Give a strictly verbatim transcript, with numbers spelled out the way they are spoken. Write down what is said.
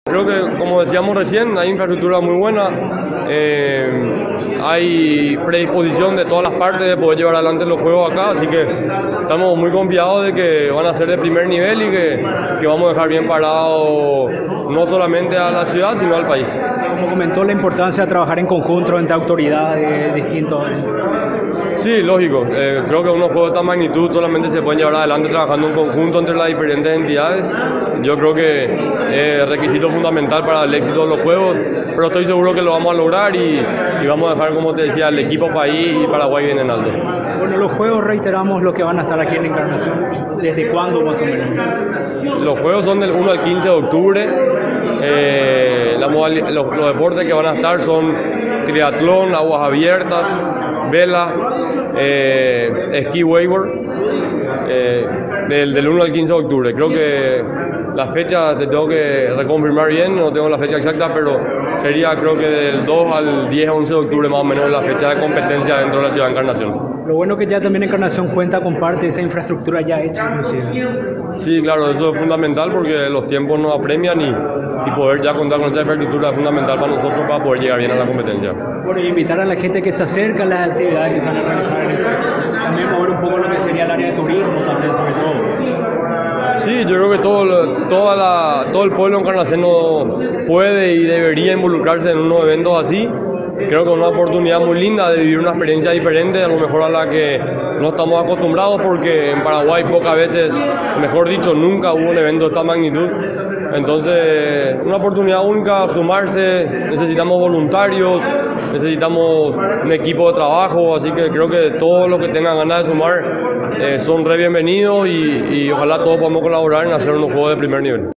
Creo que, como decíamos recién, hay infraestructura muy buena, eh, hay predisposición de todas las partes de poder llevar adelante los juegos acá, así que estamos muy confiados de que van a ser de primer nivel y que, que vamos a dejar bien parado no solamente a la ciudad, sino al país. Como comentó, la importancia de trabajar en conjunto entre autoridades distintos. Sí, lógico. Eh, creo que unos juegos de esta magnitud solamente se pueden llevar adelante trabajando en conjunto entre las diferentes entidades. Yo creo que es requisito fundamental para el éxito de los juegos, pero estoy seguro que lo vamos a lograr y, y vamos a dejar, como te decía, el equipo país y Paraguay bien en alto. Bueno, los juegos, reiteramos los que van a estar aquí en la Encarnación. ¿Desde cuándo más o menos? Los juegos son del uno al quince de octubre. Eh, la modalidad, los, los deportes que van a estar son triatlón, aguas abiertas, vela, eh, esquí wakeboard, eh, del, del uno al quince de octubre. Creo que la fecha te tengo que reconfirmar bien, no tengo la fecha exacta, pero sería creo que del dos al diez a once de octubre más o menos la fecha de competencia dentro de la ciudad de Encarnación. Lo bueno que ya también Encarnación cuenta con parte de esa infraestructura ya hecha inclusive. Sí, claro, eso es fundamental porque los tiempos nos apremian y, y poder ya contar con esa infraestructura es fundamental para nosotros para poder llegar bien a la competencia. Bueno, y invitar a la gente que se acerque a las actividades que se van a realizar en esto. También mover un poco lo que sería el área de turismo también, sobre todo. Sí, yo creo que todo, toda la, todo el pueblo encarnaciano puede y debería involucrarse en unos eventos así. Creo que es una oportunidad muy linda de vivir una experiencia diferente, a lo mejor a la que no estamos acostumbrados, porque en Paraguay pocas veces, mejor dicho, nunca hubo un evento de esta magnitud. Entonces, una oportunidad única, sumarse, necesitamos voluntarios, necesitamos un equipo de trabajo, así que creo que todos los que tengan ganas de sumar eh, son re bienvenidos y, y ojalá todos podamos colaborar en hacer unos juegos de primer nivel.